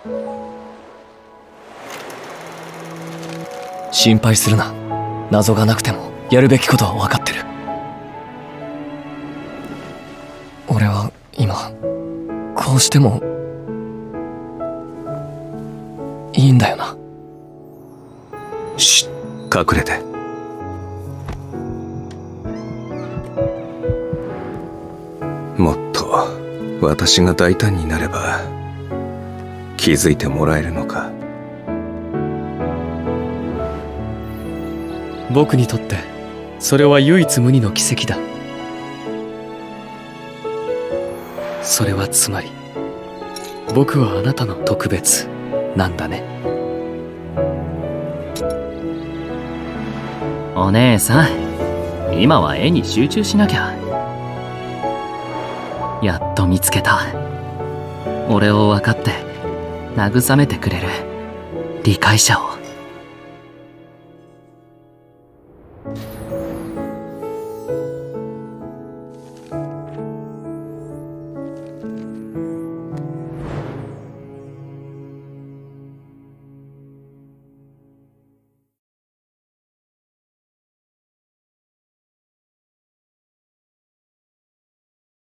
心配するな。謎がなくてもやるべきことは分かってる。俺は今こうしてもいいんだよな。 しっ、隠れて。もっと私が大胆になれば気づいてもらえるのか。 僕にとってそれは唯一無二の奇跡だ。それはつまり僕はあなたの特別なんだね。 お姉さん、今は絵に集中しなきゃ。やっと見つけた。俺を分かって慰めてくれる理解者を。